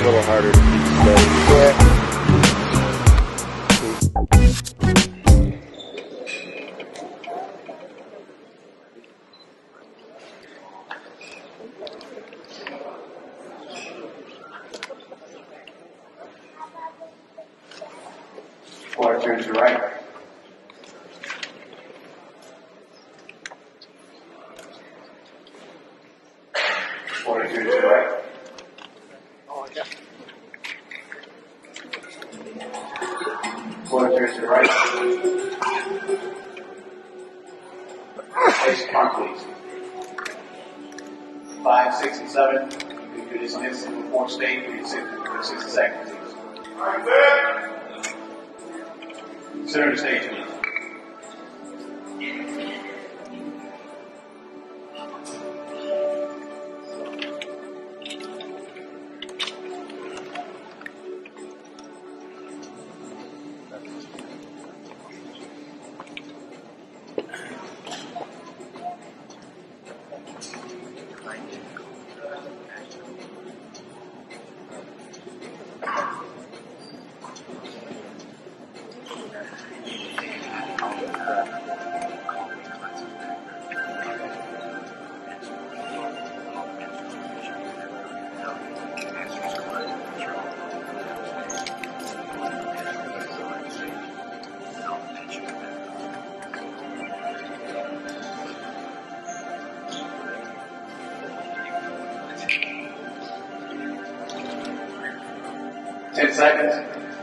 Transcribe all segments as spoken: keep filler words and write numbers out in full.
a little harder to keep steady. Yeah. Quarter turn to your right. Quarter turn to your right. Oh, yeah. Quarter turn to your right. Place your arm, please. Five, six, and seven. You can do this on instant before state for your sixty seconds, please. All right, good. Center the stage, please. Ten seconds.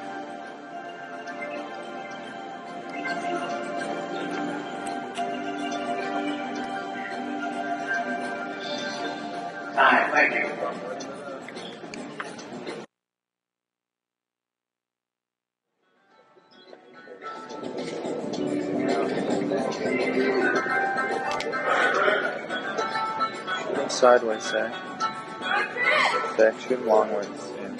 Time, thank you. Sideways, say. Say, shoot long ways. Yeah.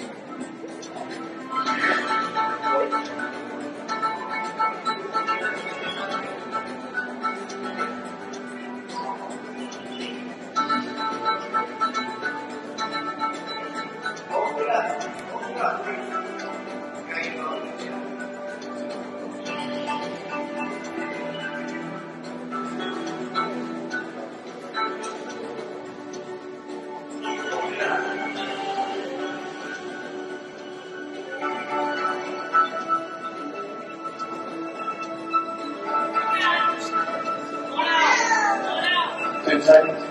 Ten seconds.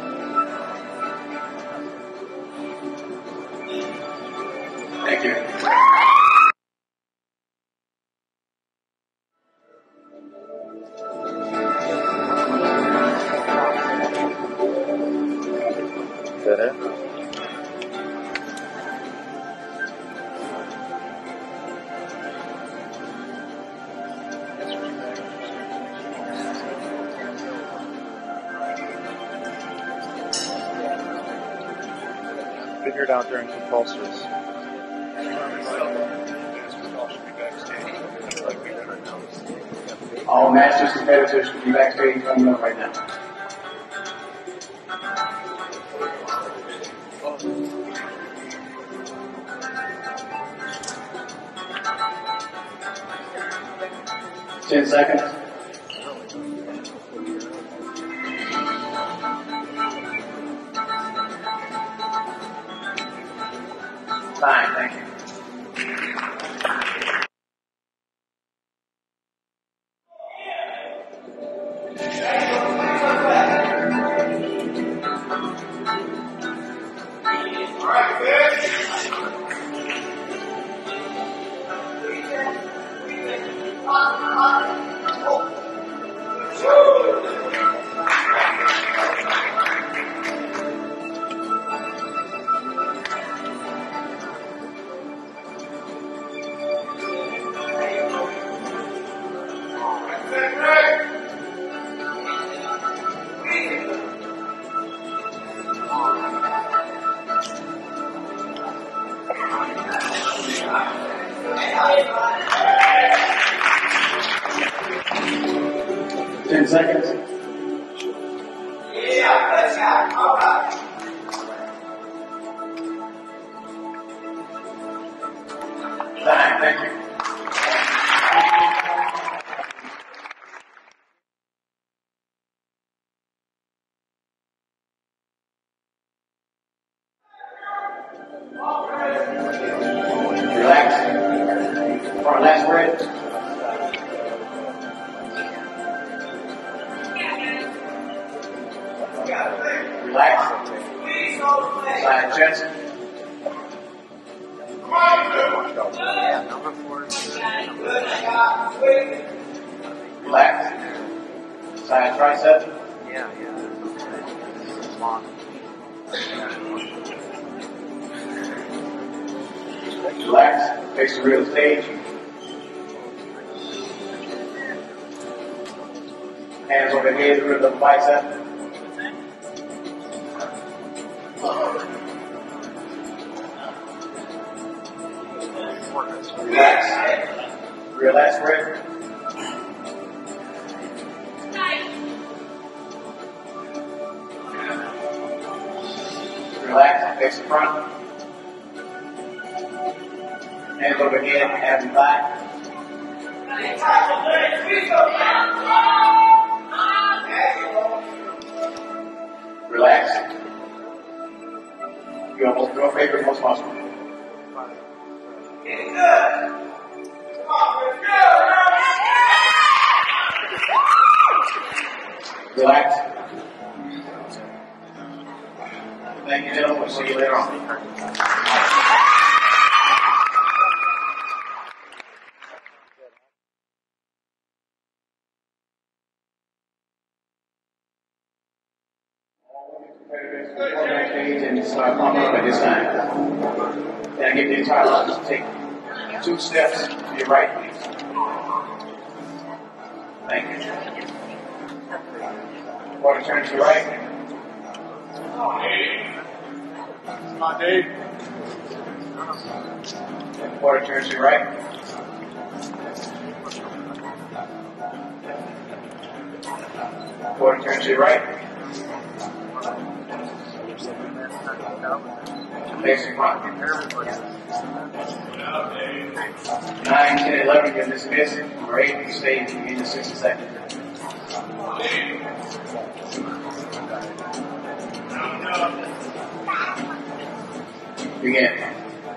Thank you. Is that it? Figure it out during compulsors. All masters competitors can be backstage coming up right now. Ten seconds. Fine, thank you. All right, good. Ten seconds. Yeah, let's go. All right. Time, thank you. Relax. For our last breath. Relax. Side chest. Relax. Side tricep. Yeah, yeah. Relax. Face the real stage. Hands over head, grip the bicep. Relax. Relax, breath. Relax, face the front. Hands over head, abs and thigh. Relax. You almost go favorite most muscle. Getting good. Come on, relax. Thank you, gentlemen. We'll see you later on. And start pumping up at this time. Then I give the entire lunge. Take two steps to your right, please. Thank you. Quarter turn to your right. Come on, Dave. And quarter turn to your right. Quarter turn to your right. Facing front. nine, ten, eleven, get dismissed. Number eight, you stay in the sixty seconds. Begin.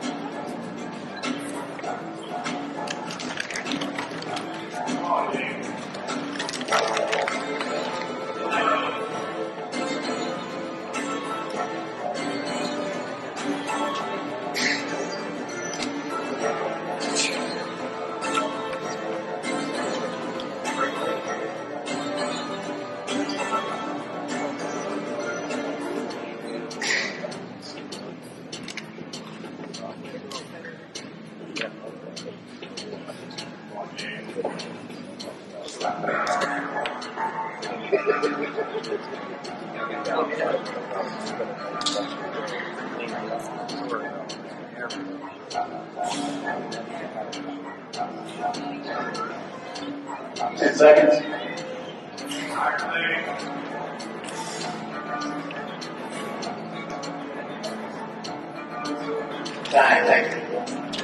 Ten seconds. Time, thank you.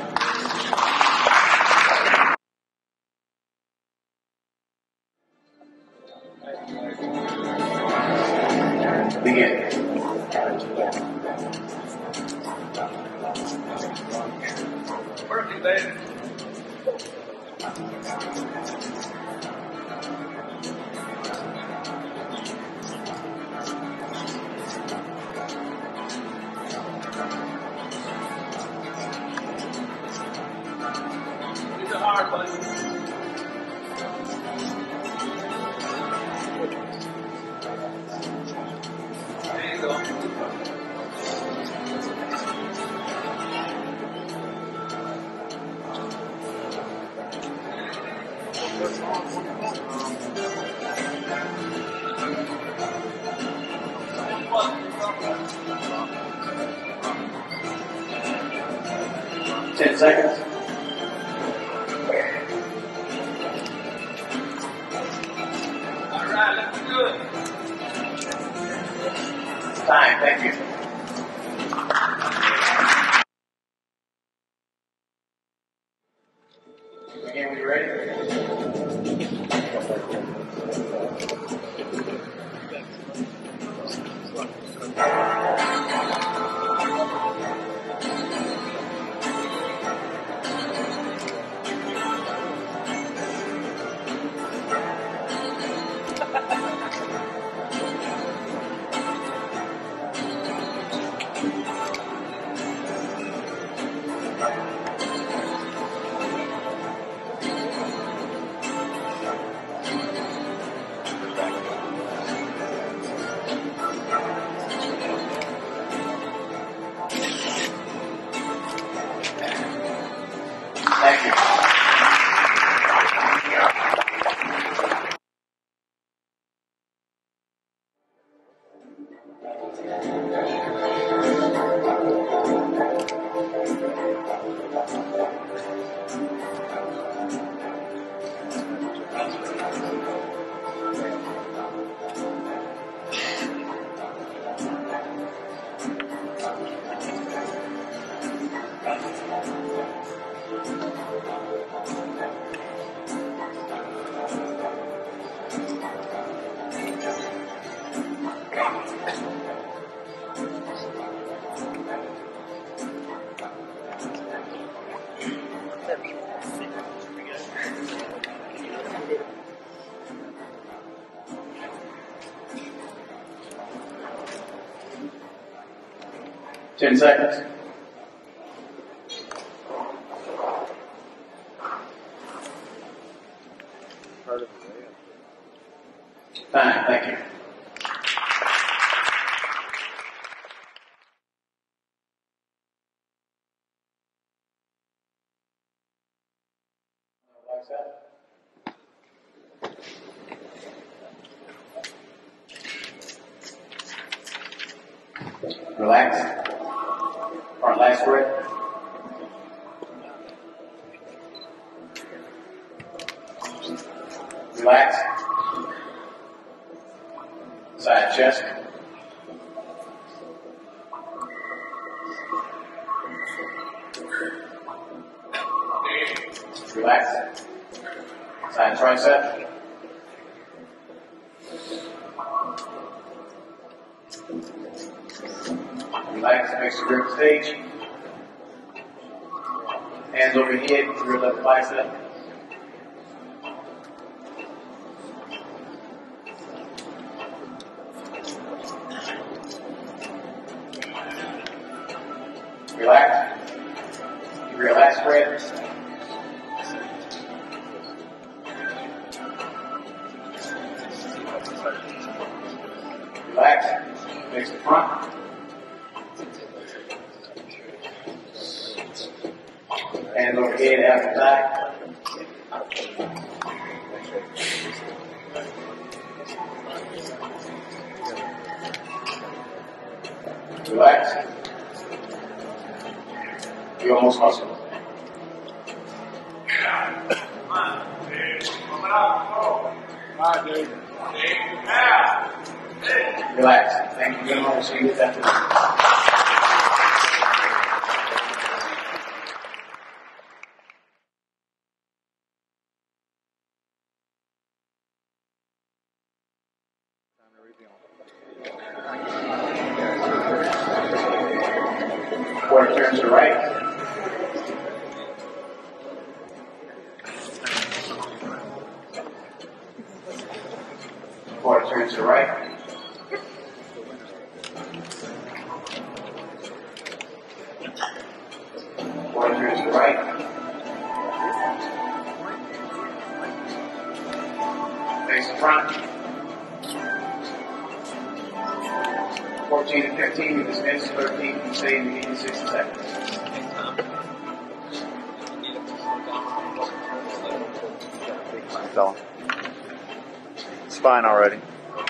Begin. Working, baby. It's a hard one. There you go. Ten seconds. All right, let's do it. Time, thank you. Ten seconds. Fine, thank you. Relax. Our last breath. Relax. Side chest. Relax. Side tricep. Relax, makes the grip stage. Hands overhead through your left bicep. Relax. Give your last breath. Relax. Face the front. Hands overhead, out the back. Relax. You almost muscle. Relax. Thank you very much. See you after this. Quarter turns to the right. Quarter turns to the right. Quarter turns to the right. Face the front. fourteen and fifteen, you dismiss. thirteen, you stay in the beginning, sixty seconds. Fella. It's fine already.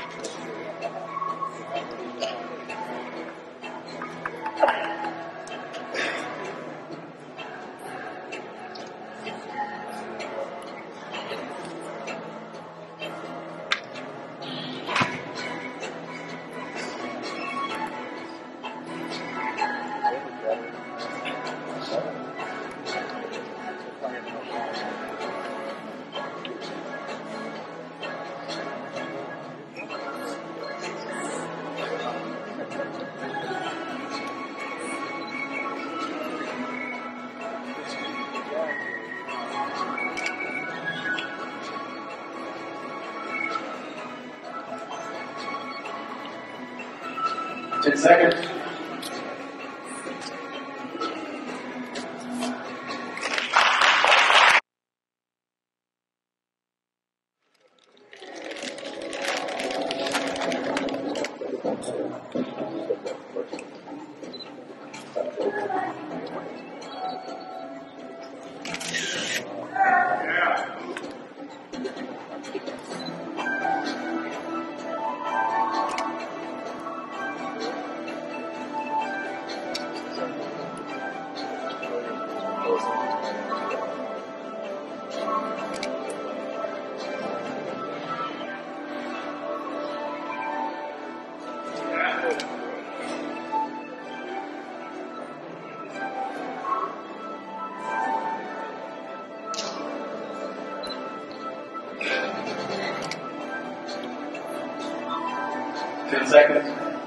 Ten seconds. Ten seconds.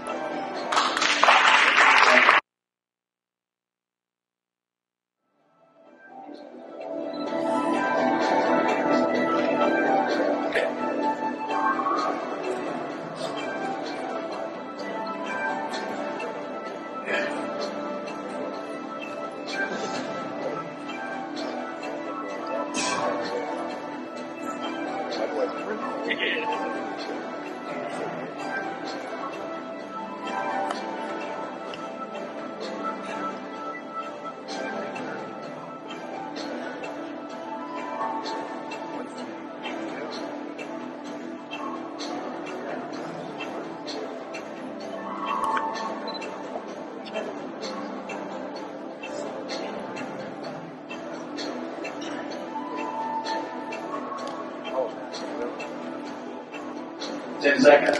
Ten seconds.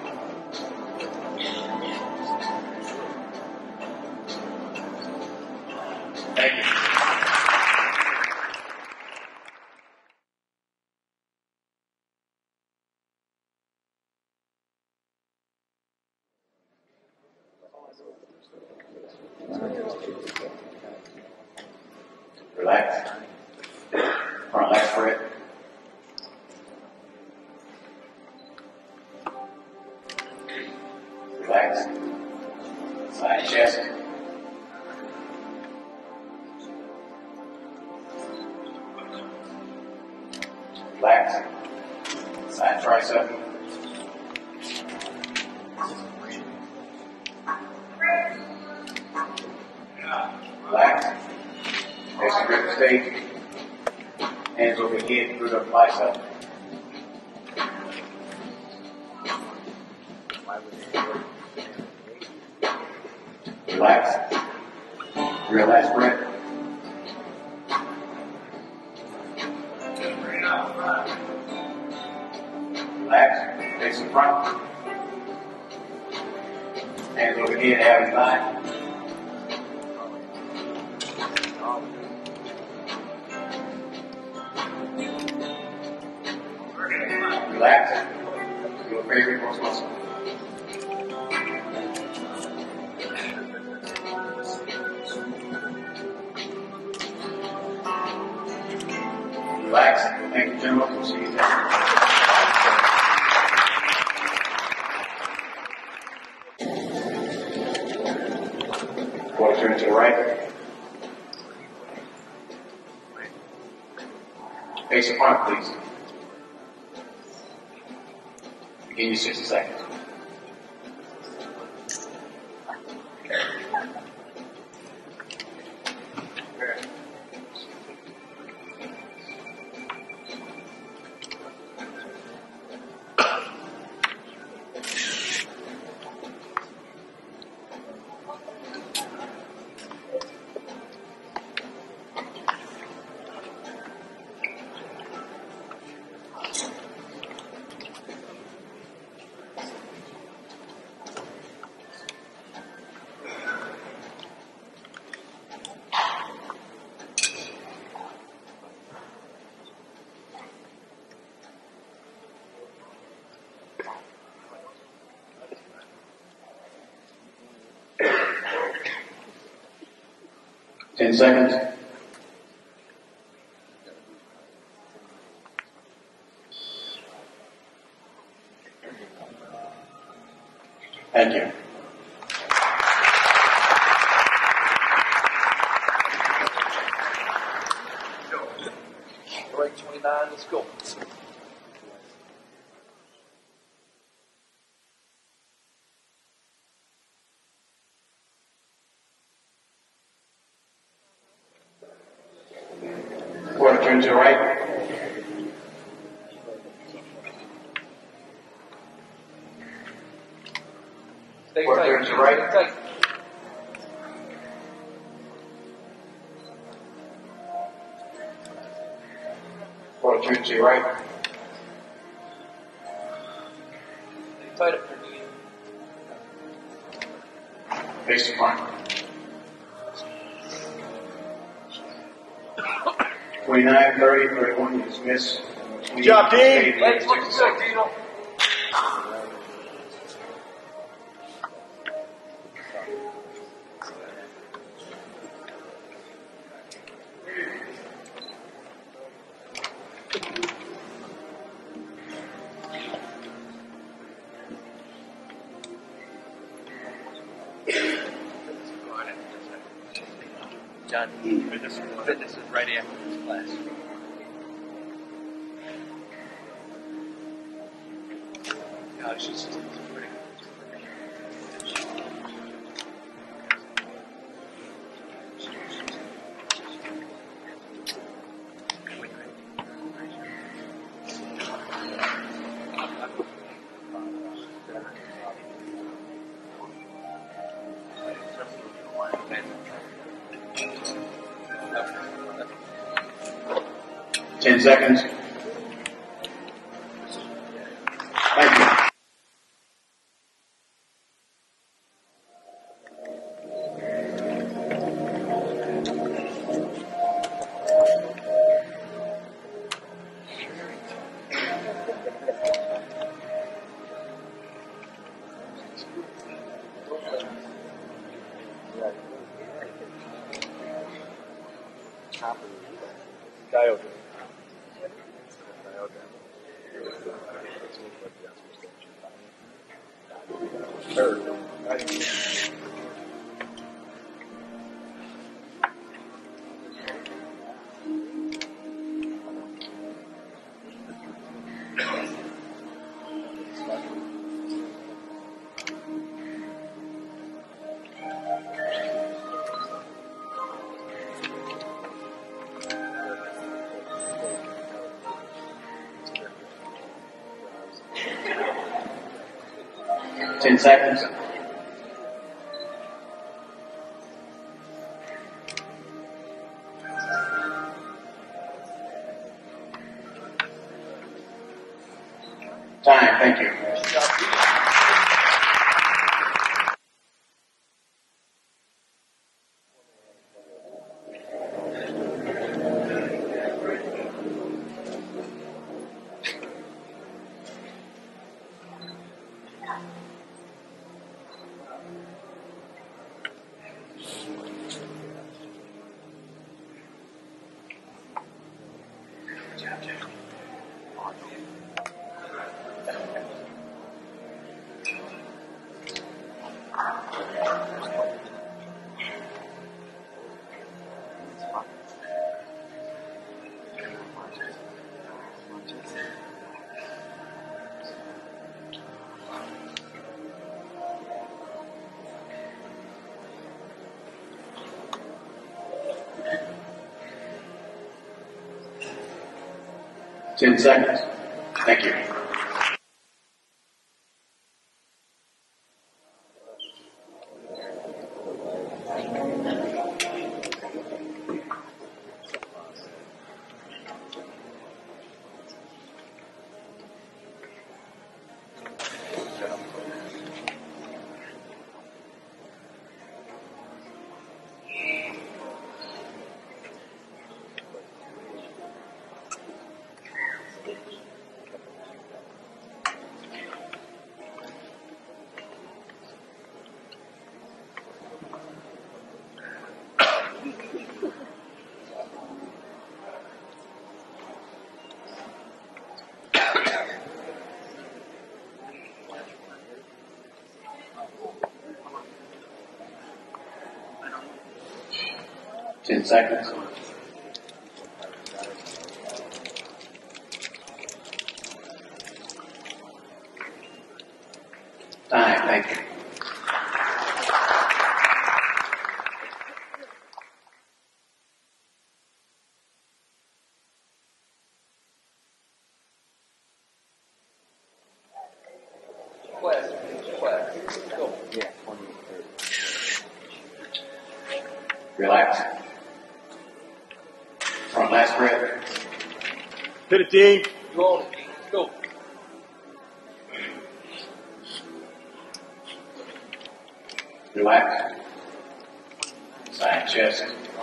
Thank you. Relax. Front leg spread. Relax. Side chest. Relax. Side tricep. Relax. As you grip the stage, hands over head through the bicep. Relax. Real last breath. Relax. Face in front. Hands over head, having line. Relax. Your favorite most muscle. Relax. Thank you, gentlemen. We'll see you next. Quarter turn to the right. Face in front, please. Begin your sixty seconds. Ten seconds. Thank you. Break twenty-nine, let's go. Quarter turn to the right. Stay Quarter tight. turn to the right. Stay tight. Quarter turn to your right. Stay tight up your knee. Face in front. twenty-nine, thirty, thirty-one, you dismiss. Good job, Dean. Legs looking good, Dino. John, fitness, fitness is right after this class. No, it's just it's pretty Ten seconds. Thank you. Ten seconds. Time, thank you. Ten seconds. Thank you. Ten seconds. Time, thank you. class. Class. Go. Yeah, twenty, thirty. Relax. Front last breath. Hit it, Dean. You own it, Dean. Go. Relax. Side chest.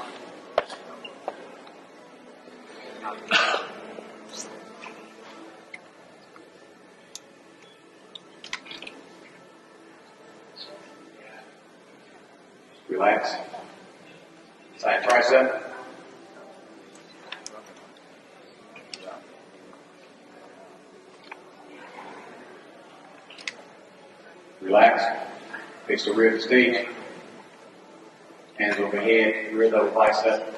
Relax. Side tricep. Relax. Fix the rib stage. Hands overhead, rear double bicep.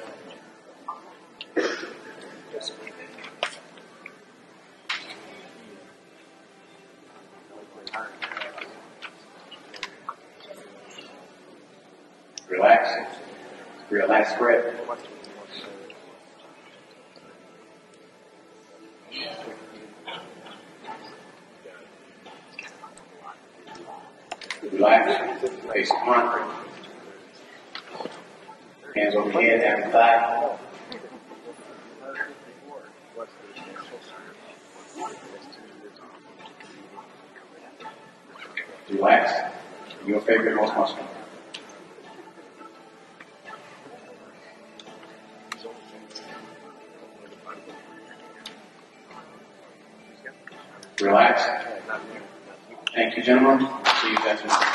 Relax. Relax grip. Relax. Face front. Hands over head, down the thigh. Relax. Your favorite most muscle. Relax. Thank you, gentlemen. See you guys tomorrow.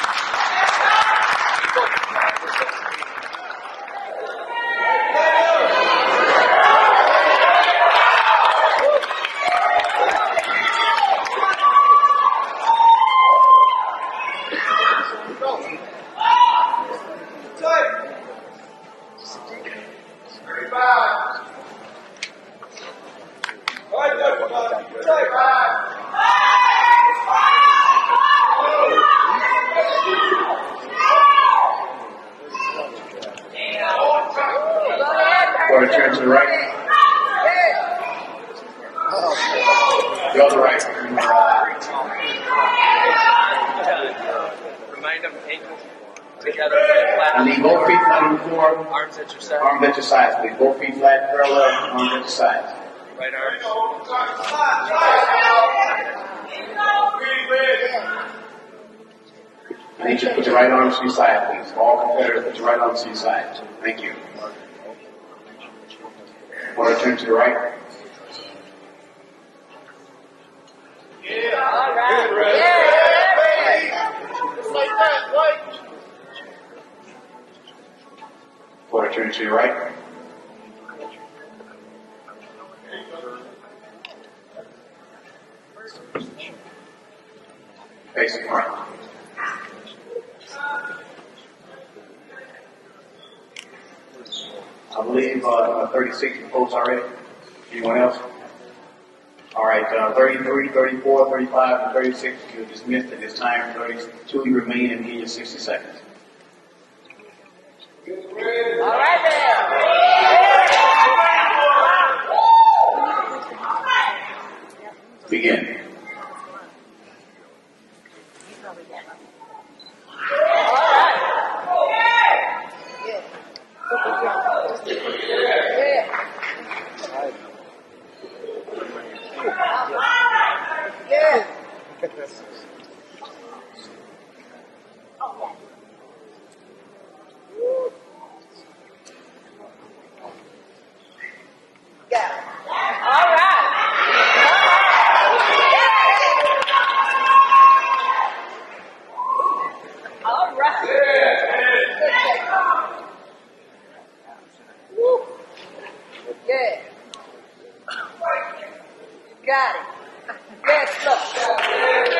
Quarter turn to the right. Go to the right. Remind them ankles together. And leave both feet flat on the floor. Arms at your side. Arms at your sides. Leave both feet flat, parallel, arms at your sides. Right arm. I need you to put your right arms to your side, please. All competitors, put your right arms to your side. Thank you. Quarter turn to the right. All right. Yeah. Just like that, right? Quarter turn to your right. Face front. I believe uh, thirty-six folks already. Anyone else? All right, uh, thirty-three, thirty-four, thirty-five, and thirty-six. You're dismissed at this time. thirty-two you remain and give you sixty seconds. All right, then. Begin. Got it. Yes, look.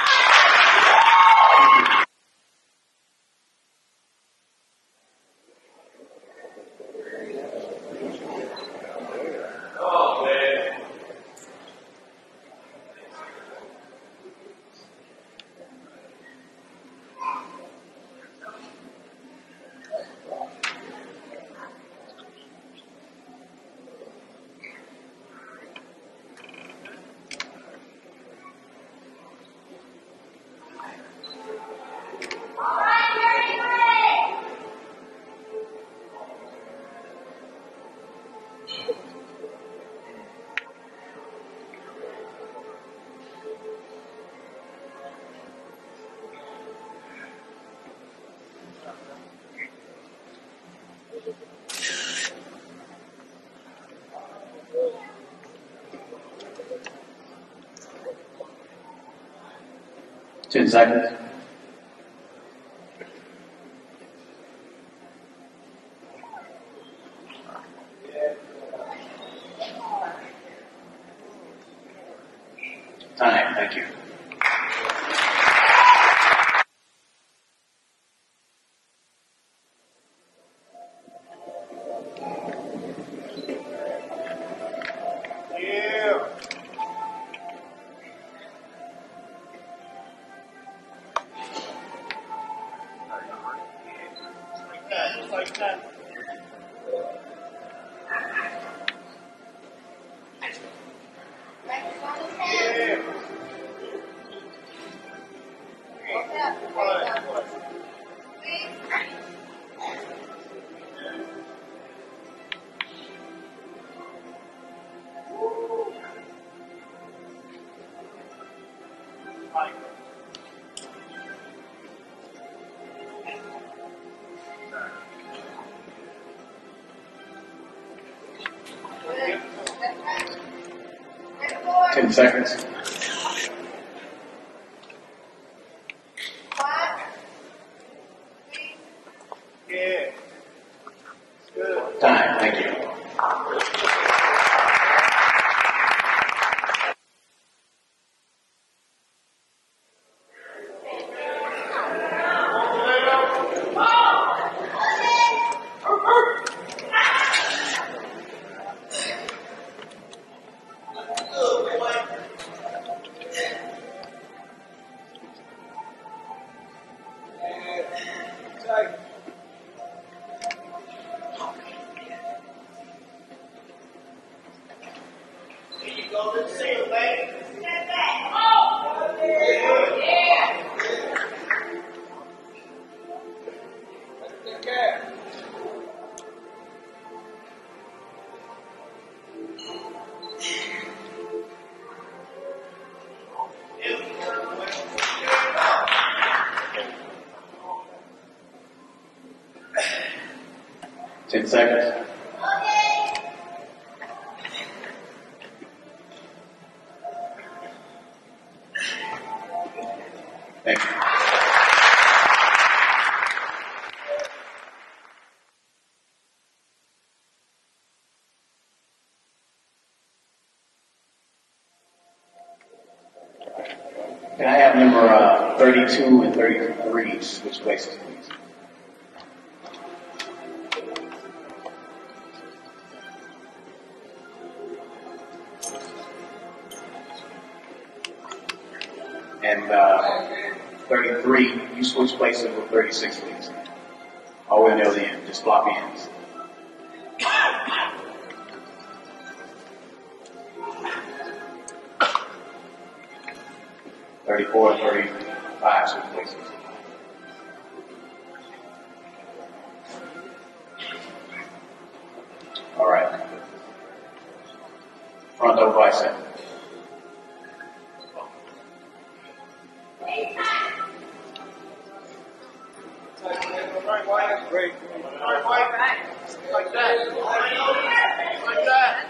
Ten seconds. Time, thank you. Ten seconds. Yeah. Good. Time. Thank you. Ten seconds. Thank you. Can I have number uh, thirty-two and thirty-three switch places, please? And uh, thirty-three, you switch places with thirty-six, please. All the way near the end, just flop ends. thirty-four and thirty-five switch places. All right. Front double bicep. Great. Right, right. Like that. Like that.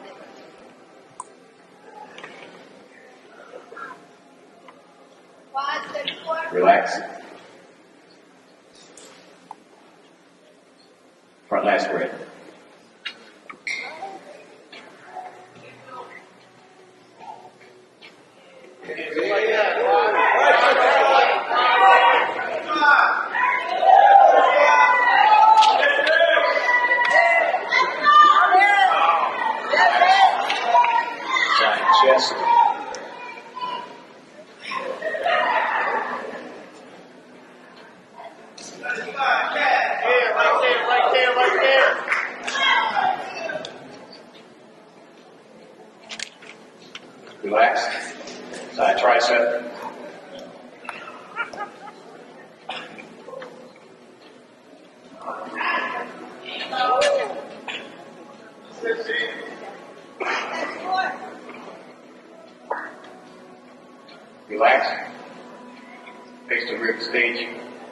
Relax. Front last breath. Like that. Side chest. Relax. Side tricep. Relax. Face the rib stage.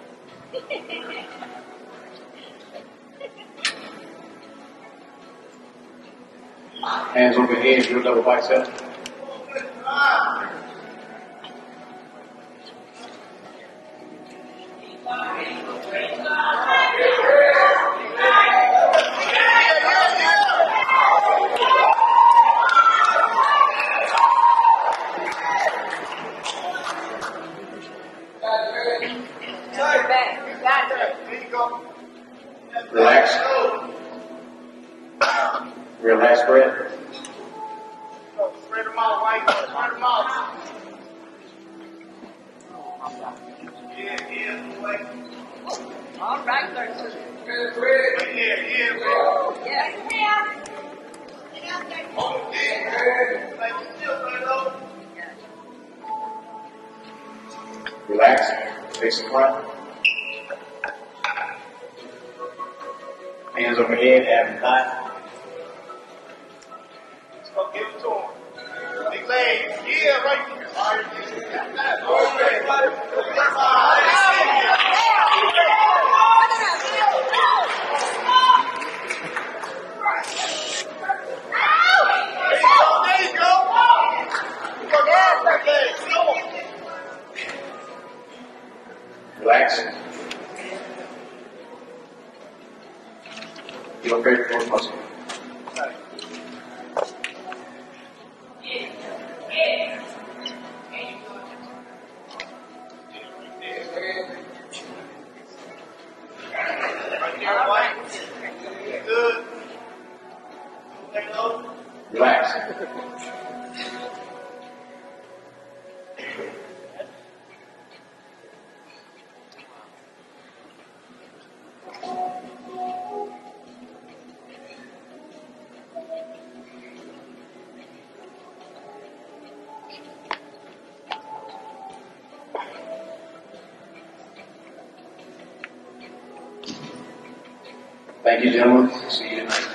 Hands over head, do a double bicep. Relax. Real last breath. Spread them out, White. Spread them out. Yeah, yeah, White. All right, thirty-two. Yeah, yeah, Relax. Face the front. Hands overhead, abs high. Let's go give it to him. Big legs. Yeah, right there. All right. There you go. Relax. Feel great for muscle. Good. Relax. Thank you, gentlemen. See you tonight.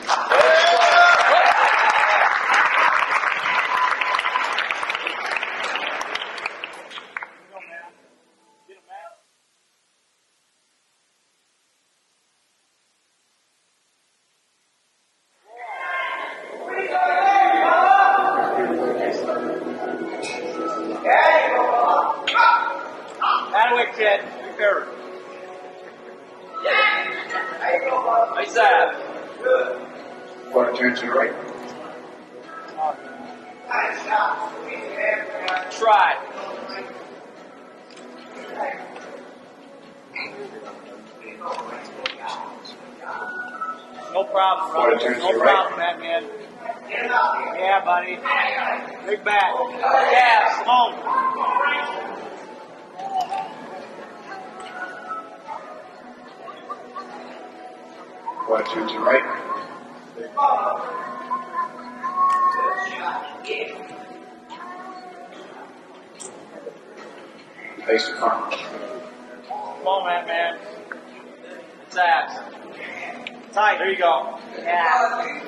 That way, kid. Be fair. Nice ab. Quarter turn to your right. Try. No problem, bro. Quarter turn to No your right. problem, man, man. Yeah, buddy. Big back. Yeah, smoke. Quarter turn to your right. Face the front. Come on, man, man. It's abs. Tight. There you go. Yeah.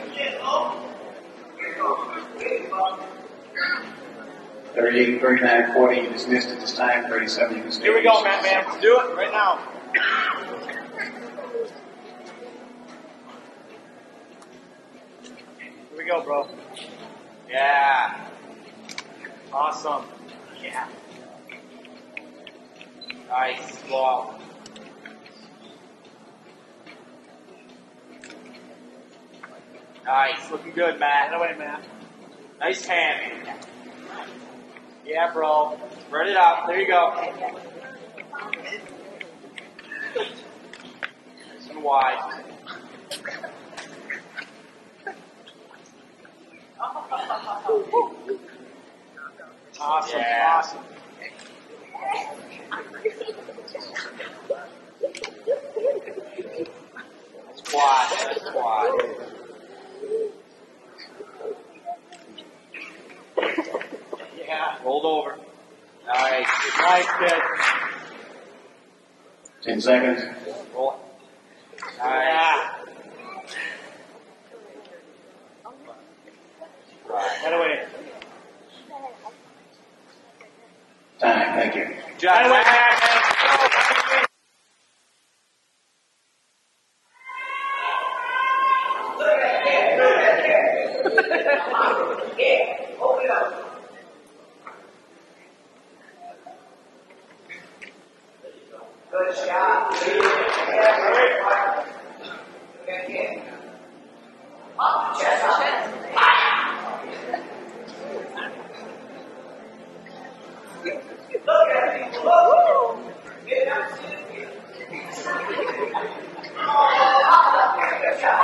thirty-eight, thirty-nine, forty, you dismissed at this time. thirty-seven, you can stay. Here we go, man, man. Let's do it right now. Here we go, bro. Yeah. Awesome. Yeah. Nice. Wow. Nice. Looking good, Matt. No way, Matt. Nice hand. Yeah, bro. Spread it out. There you go. Nice and wide. Awesome. Yeah. Awesome. Squat. Squat. Yeah. Rolled over. Nice. Nice, kid. Ten seconds. Roll. Nice. Right. Head away. Time, thank you. Head away, man. Good shot. Up, chest, chest. Look at me. Look. Get down. Good shot.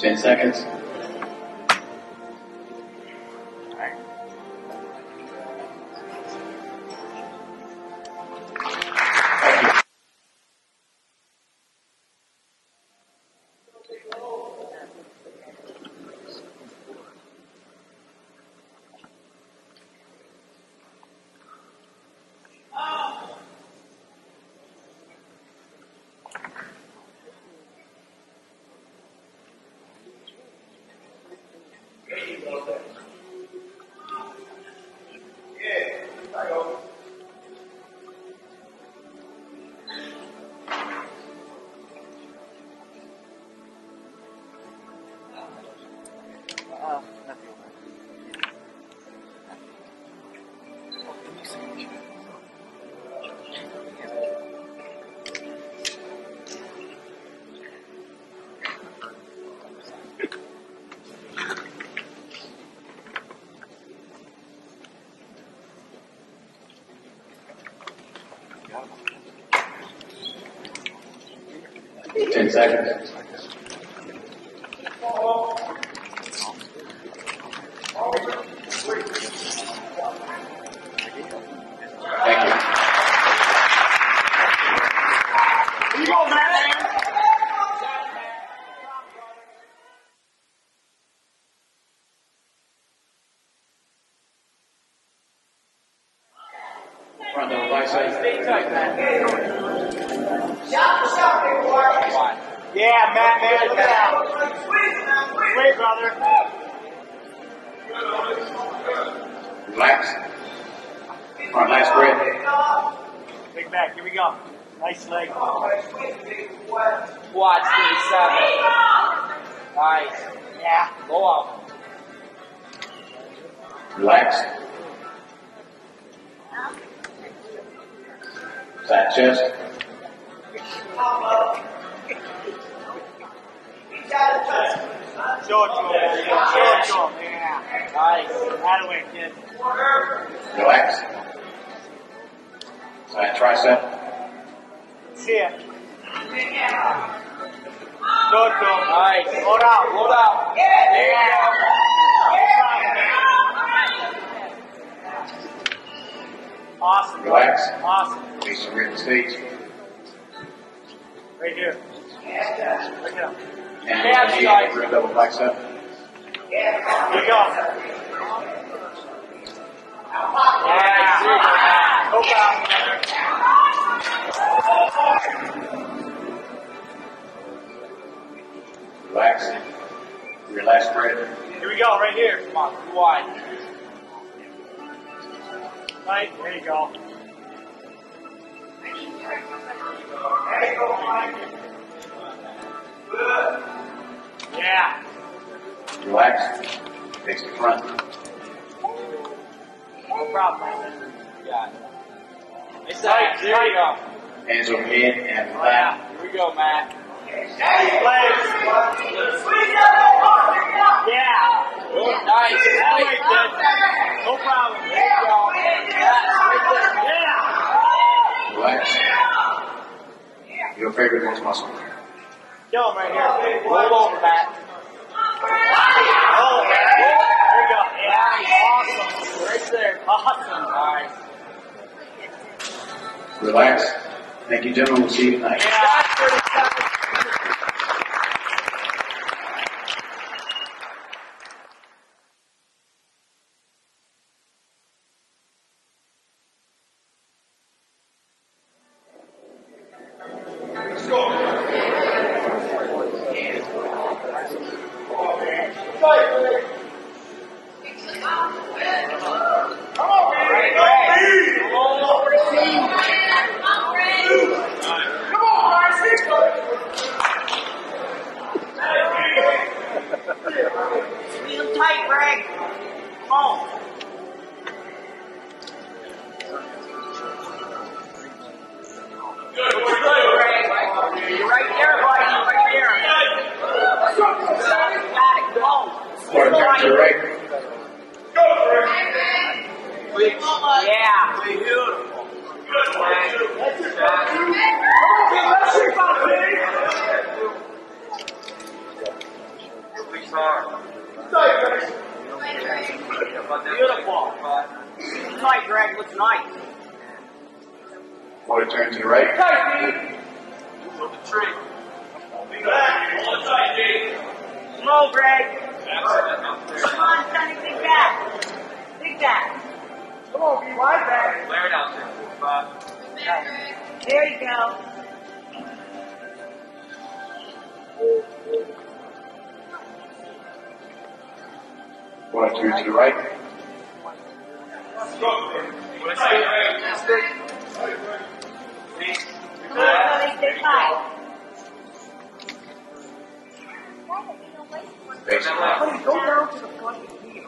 Ten seconds. Ten seconds. Thank you. You go, man. Front double bicep. Stay tight, man. Yeah, Matt, man, look out. Wait, brother. Relax. Front lat spread. Big back, here we go. Nice leg. Quads thirty-seven. Nice. Yeah. Go up. Relax. Flat chest. Show it to him. Show it to him. Yeah. Nice. That way, kid. Relax. Side tricep. See it. Show it to him. Nice. Hold out. Hold out. Yeah. Awesome. Relax. Awesome. Face the rib stage. Right here. Right here. And Yeah, again, guys. rib double bicep. Here we go. Nice. No problem. Relax. Your last spread. Here we go, right here. Come on, too wide. Right, there you go. Yeah. Relax. Face the front. No problem, man. Yeah. Nice side. There you go. Hands overhead and Oh, back. yeah. Here we go, Matt. Legs. Yeah. Good. Nice. That way, Nice. kid. No problem. There you go. That's right there. Yeah. Relax. Your favorite most muscle. Kill him right here. Roll over, Matt. Oh, man. There you go. Yeah. Awesome. Right there. Awesome. Nice. Relax. Thank you, gentlemen. We'll see you tonight. Yeah. Feel tight, Greg. Come on. Good, good, Greg. You're right there, buddy. Right there. Got it. Go. Quarter turn to the right. Yeah. Beautiful. Good, Greg. turn to the right. Tight, Flip the tree. Lean back. Hold it tight, Dave. D. Come on, Greg. That's it. Come on, Sonny, big back. Big back. Come on, be wide back. Flare it out there. Five. There you go. Want to turn to the right. What I say? Stick. Come on, Sonny, stay tight. Face it right. Go down to the front of the heel.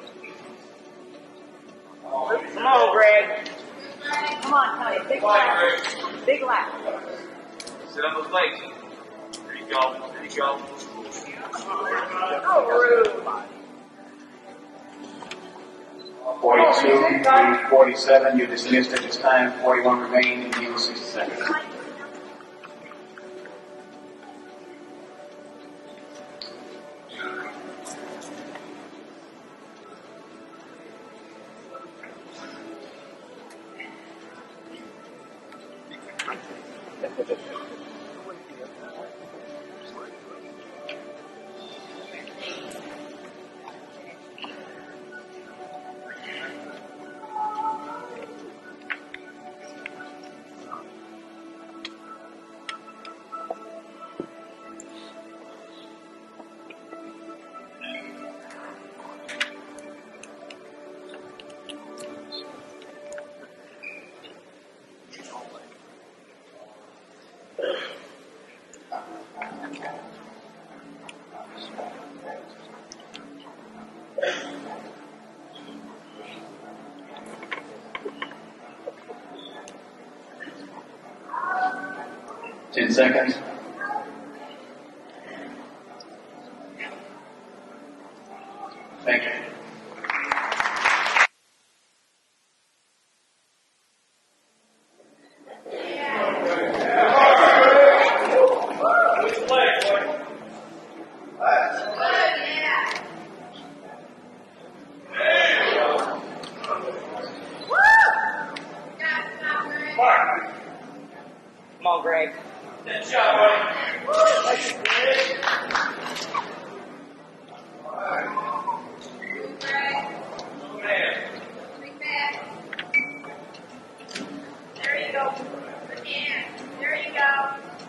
Come on, Greg. Come on, Sonny, big lap. Big lap. Sit on those legs. There you go. There you go. Oh, rude. forty-two to forty-seven, you're dismissed at this time. forty-one remain, and give sixty seconds. Ten seconds. Thank you. Come on, Greg. Good job, buddy. There you go. Again. There you go.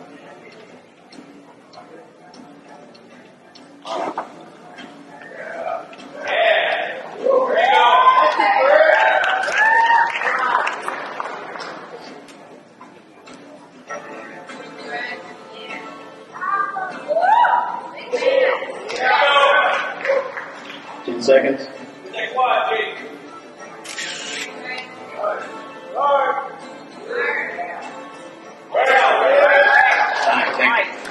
Ten seconds. Stay quiet, Jake. Time, thank you.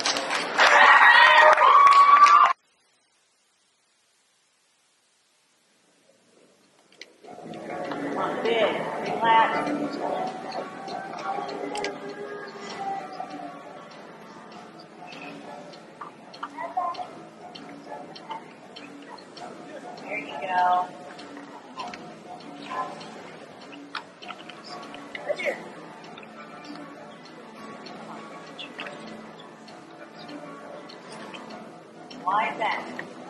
Come on, big. Big lap. There you go. Wide back.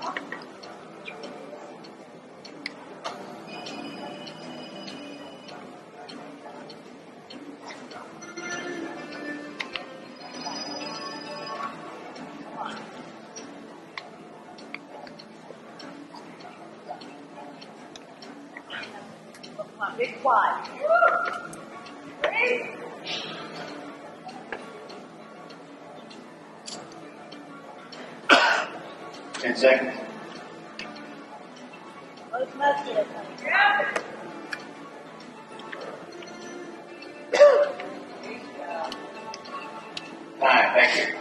Come on, big quad. Ready? Ten seconds. Most muscular. Yeah. Time, thank you.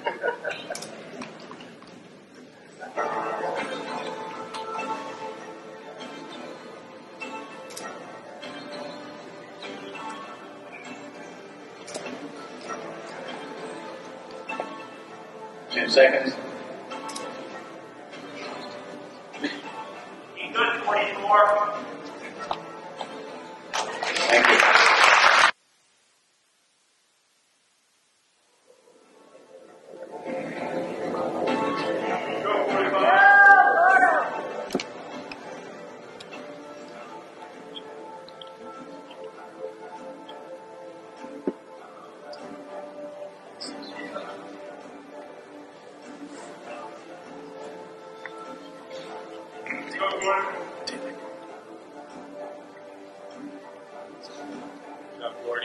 Ten seconds. You good, forty-four. Thank you. Go, forty-five. Go, Gordon. Go, Gordy.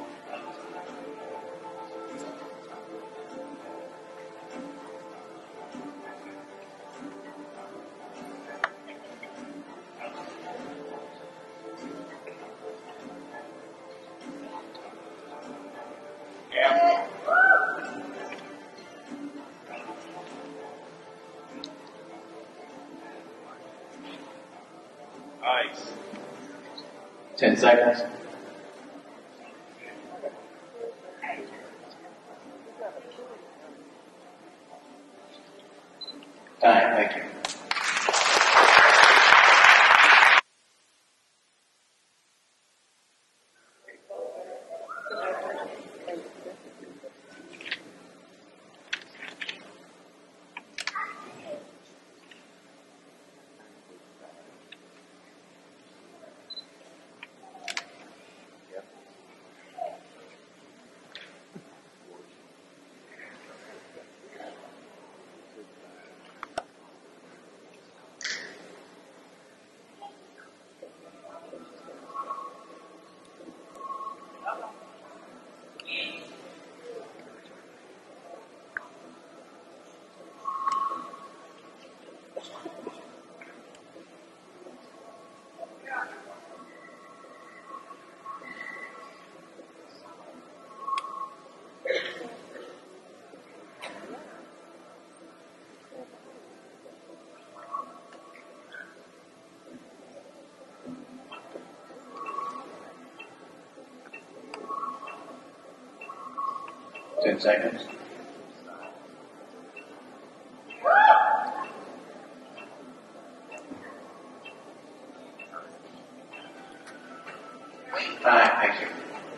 Yeah. Nice. Ten seconds. Time, thank you. Ten seconds. Time, thank you.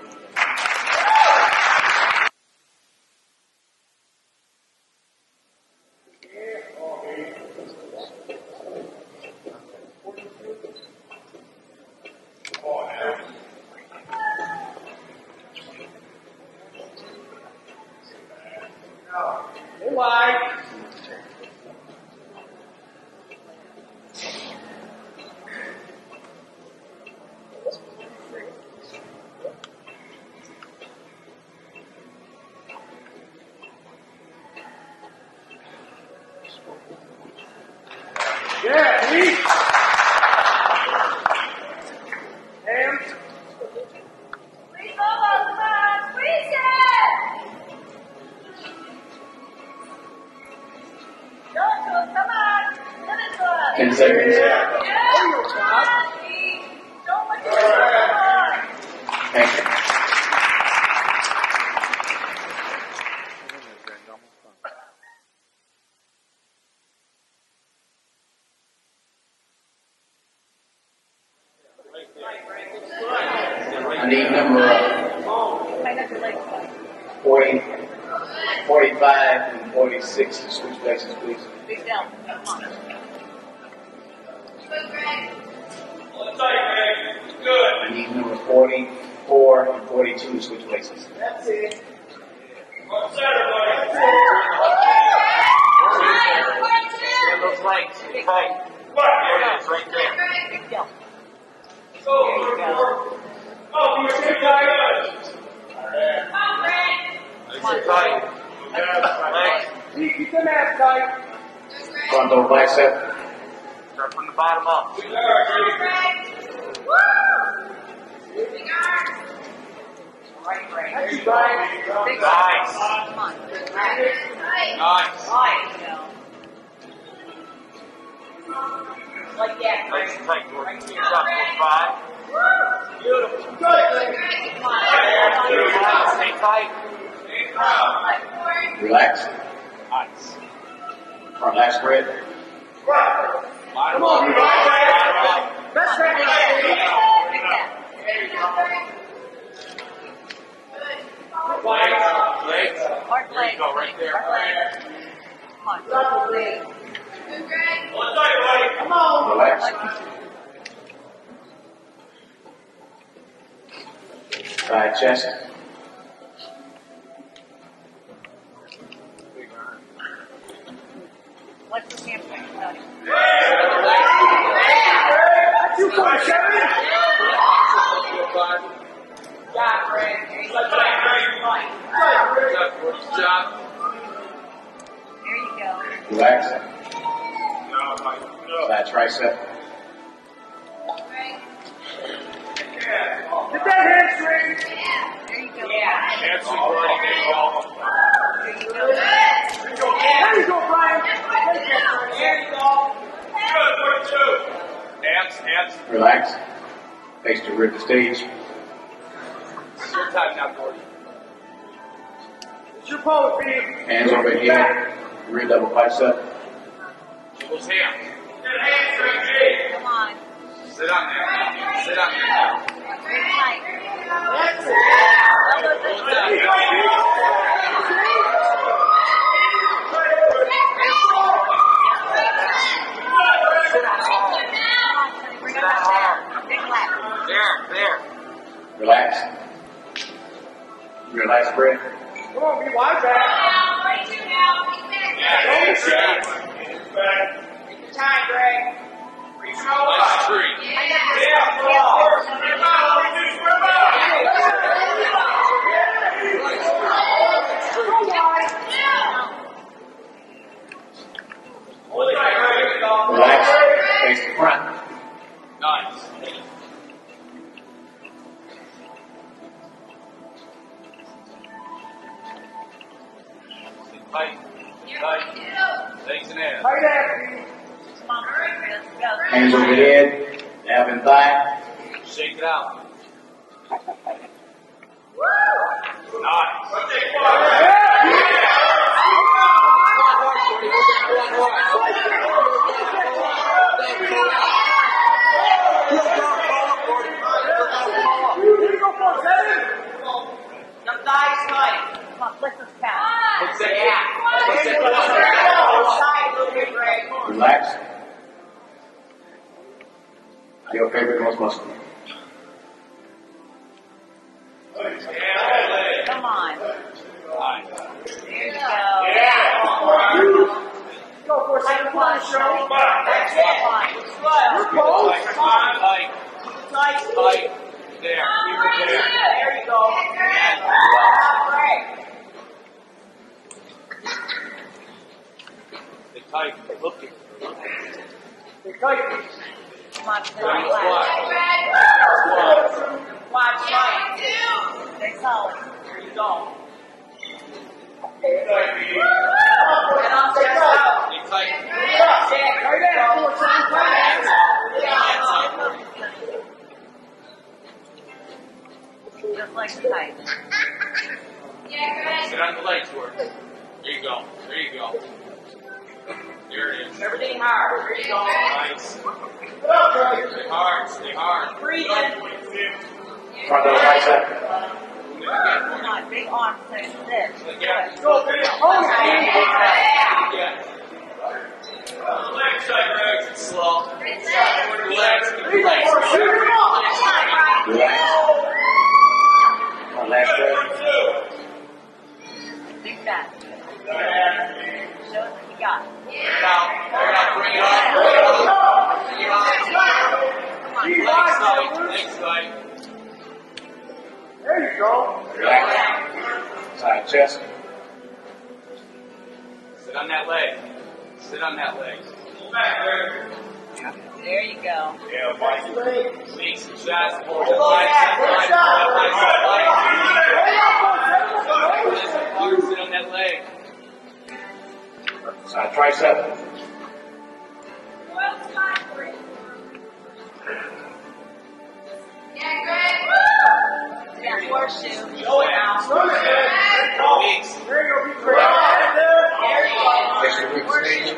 Wide. Yeah, please. Hands. Squeeze elbows, come on, squeeze it! Show it to us, come on, give it to us. Ten seconds. Yeah, come on, Steve. Show what you do, come on. Thank you. I need number uh, forty, forty-five, and forty-six to switch places, please. Big down, come on. Good, Greg. Hold it tight, Greg. Good. I need number forty-four and forty-two to switch places. That's it. One center, buddy. And those legs, tight. What? There it is, right there. Big down. Go, Gordon. Oh, you're too tight. Come on, Greg. Nice and tight. Legs. Keep the mat tight. Front over bicep. Start from the bottom up. Good arm, Greg. Greg. Woo! Big arms. Right, Greg. That's right. Big Nice. arms. Come on. Good, Greg. Nice. Nice. Like that. Nice and tight, Gordon. Good job, five. Beautiful. Good, baby. Come on. Stay tight. Relax. Nice. Front leg spread. Line Come on, up. you Line up. Best back Legs. Legs. Hard There you go, right there. Come on. Double leg. One tight, buddy. Come on. Relax. Side chest. What's the hamstring? Tony? You come, Sherry. Yeah, Greg. There you go. Good job. There you go. Relax. No, Mike. No. Side tricep. Get that hamstring. There you go. Yeah. Hamstring, buddy. There you go. There you go. There you go, Brian. There you go. Good, forty-two. Hands, hands. Relax. Face to rib the stage. It's your time now, Gordon. It's your pose, B. Hands overhead. Rear double bicep. Those hands. Good hands, Ricky. Come on. Sit on there. Sit on there. Very tight. That's it. Hold down. Bring it back there. Big lap. There, there. Relax. Rear leg spread. Come on, be wide back. Yeah, Don't shake. Take your time, Greg. nice tree. Relax. Face to front. Nice. Sit tight. Sit tight. Legs and abs. Tight ass, Come on, Greg. Let's go. Hands overhead. Ab and thigh. Shake it out. Nice. Your thighs tight. Come on, flex this calf. Let's say Yeah. Let's say Outside a little bit, Greg. Relax. Your favorite most muscle. Come on. Nice. There you go. Yeah. Go for a second pose, show. That's it. Slow. Pose. Tight. Tight. Tight. Tight. There. Keep it there. There you go. And Greg. stay tight. Look it. Stay tight. Come on, stay Down the relaxed. squat. Squat. Watch tight. Stay solid. There you go. Get on, chest out. Stay tight. That's it. Tight ass. For a second Hands pose. up. Hands up. Just like tight. Sit on the legs, Gordon. There you go. There you go. There it is. Everything hard. There you go. Nice. Stay hard. Stay hard. Breathe in. Front double bicep. Come on, big arms to this. Again. Go, baby. Pose, B. Again. Leg side, Greg. It's slow. Legs. Legs. There you go, for a second. Relax. Front leg spread. Big fat. Show us what you got. Bring it out. Bring it out. Bring it out. Bring it out. Bring it out. Legs tight. Legs tight. There you go. Relax. Side chest. Sit on that leg. Sit on that leg. Pull back, Greg. There you go. Yeah, Mike. Legs. Make some shots. Pull Hold on, that good leg. shot. That leg. Sit on that leg. Side tricep. Yeah, horseshoe. Go now. There you go. Fix your ribs stage.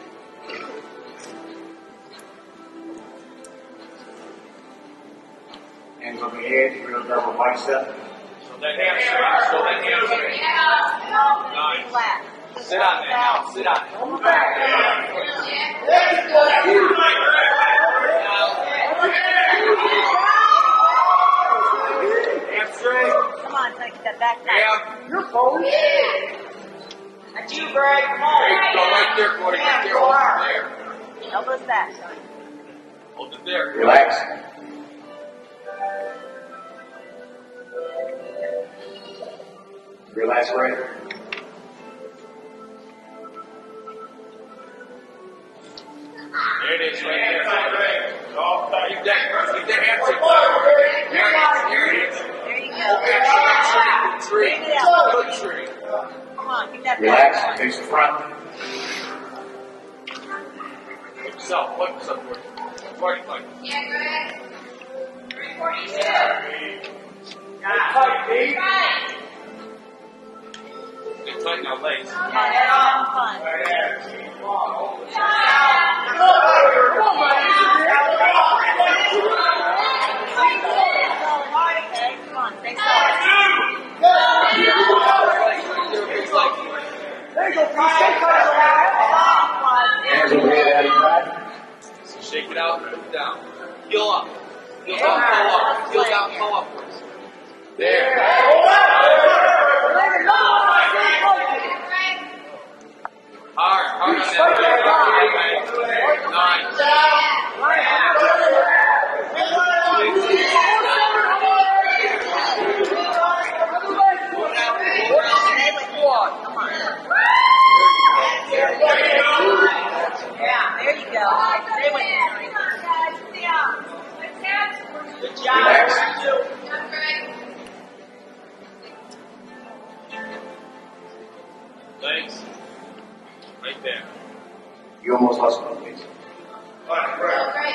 Hands over your head, real double bicep. So that hamstring. So that hamstring. Nice. Flat. Sit on that now. Sit on it. Hamstring. Come on, take that back side. Yeah. You're forward. That's you, Greg. Come on. Go right there, Gordy. Right there. Hold it there. Elbows back. Hold it there. Relax. Relax right. There it is, right there. Keep that, keep that hamstring. There it is. There it is. There you go. Good tree. Bring it out. Good tree. Come on, keep that Relax. back. Face the front. Wipe yourself. Wipe yourself, Gordy. Gordy, Gordy. Yeah, Greg. three forty-two. Tight, Dave. Get tight now, legs. Yeah, that's all fun. Come on, stay solid. There you go, Pete. Stay tight. Hands over your head, out of back. So shake it out and put it down. Heel up. Heel down, pull up. Heel down, pull upwards. There. Hard, hard on that. Nice. Yeah, there you go. Stay with it. Good job. Relax. Legs. Right there. You almost lost one, please. Come on, this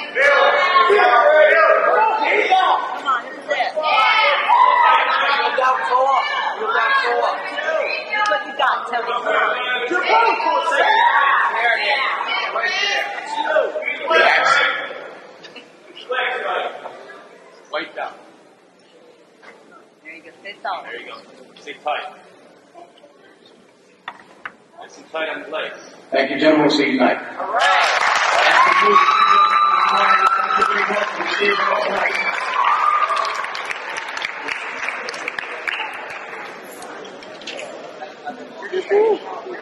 is it. Heel down, pull up. Heel down, pull up. That's what you got, Tony. Come on. You're going for it, There it is. Right there. Relax. Wipe down. There you go. Stay solid. There you go. Stay tight. Nice and tight on the legs. Thank you, gentlemen. We'll see you tonight. All right. Thank you.